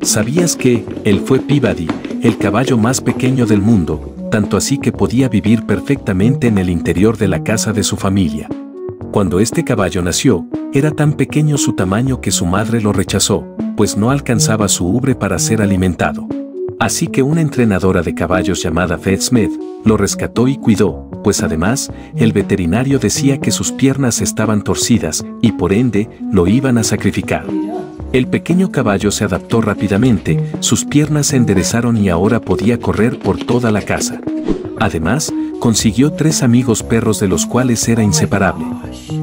¿Sabías que él fue Peabody, el caballo más pequeño del mundo, tanto así que podía vivir perfectamente en el interior de la casa de su familia? Cuando este caballo nació, era tan pequeño su tamaño que su madre lo rechazó, pues no alcanzaba su ubre para ser alimentado. Así que una entrenadora de caballos llamada Beth Smith lo rescató y cuidó, pues además, el veterinario decía que sus piernas estaban torcidas y por ende, lo iban a sacrificar. El pequeño caballo se adaptó rápidamente, sus piernas se enderezaron y ahora podía correr por toda la casa. Además, consiguió 3 amigos perros de los cuales era inseparable.